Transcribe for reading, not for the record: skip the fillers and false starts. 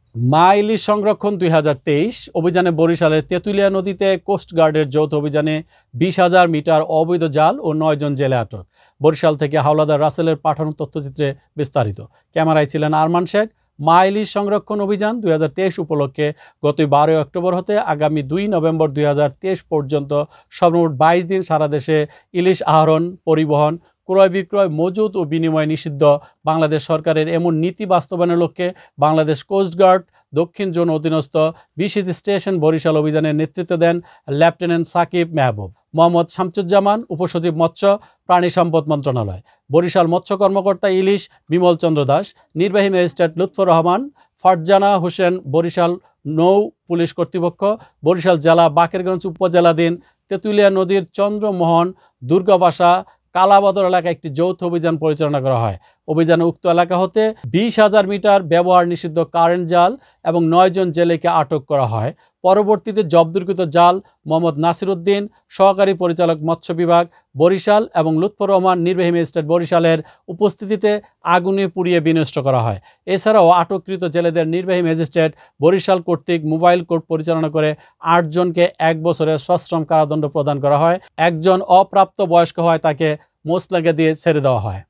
মা ইলিশ সংরক্ষণ 2023 অভিযানে বরিশালের তেঁতুলিয়া নদীতে কোস্টগার্ডের যৌথ অভিযানে 20,000 মিটার অবৈধ জাল ও 9 জন জেলে আটক। বরিশাল থেকে হাওলাদার রাসেলের পাঠানো তথ্যচিত্রে বিস্তারিত। ক্যামেরায় ছিলেন আরমান শেখ। মা ইলিশ সংরক্ষণ অভিযান 2023 উপলক্ষে গত 12 অক্টোবর হতে আগামী 2 নভেম্বর 2023 পর্যন্ত সর্বমোট 22 দিন সারা দেশে ইলিশ আহরণ, পরিবহন, ক্রয় বিক্রয়, মজুত ও বিনিময় নিষিদ্ধ বাংলাদেশ সরকারের এমন নীতি বাস্তবায়নের লক্ষ্যে বাংলাদেশ কোস্টগার্ড দক্ষিণ জোন অধীনস্থ বিশেষ স্টেশন বরিশাল অভিযানের নেতৃত্ব দেন লেফটেন্যান্ট সাকিব মেহবুব। মোহাম্মদ শামসুজ্জামান, উপসচিব মৎস্য প্রাণী সম্পদ মন্ত্রণালয়। বরিশাল মৎস্য কর্মকর্তা ইলিশ বিমল চন্দ্র দাস, নির্বাহী ম্যাজিস্ট্রেট লুৎফর রহমান, ফারজানা হোসেন, বরিশাল নৌ পুলিশ কর্তৃপক্ষ, বরিশাল জেলা বাকেরগঞ্জ উপজেলাধীন তেঁতুলিয়া নদীর চন্দ্রমোহন দুর্গাবাসা কালাবদর এলাকায় একটি যৌথ অভিযান পরিচালনা করা হয়। অভিযানে উক্ত এলাকা হতে 20,000 মিটার ব্যবহার নিষিদ্ধ কারেন্ট জাল এবং 9 জন জেলেকে আটক করা হয়। পরবর্তীতে জব্দকৃত জাল মোহাম্মদ নাসির উদ্দিন, সহকারী পরিচালক মৎস্য বিভাগ বরিশাল এবং লুৎফর রহমান, নির্বাহী ম্যাজিস্ট্রেট বরিশালের উপস্থিতিতে আগুনে পুড়িয়ে বিনষ্ট করা হয়। এছাড়াও আটককৃত জেলেদের নির্বাহী ম্যাজিস্ট্রেট বরিশাল কর্তৃক মোবাইল কোর্ট পরিচালনা করে 8 জনকে 1 বছরের সশ্রম কারাদণ্ড প্রদান করা হয়। একজন অপ্রাপ্ত বয়স্ক হয় তাকে মোচলেগে দিয়ে ছেড়ে দেওয়া হয়।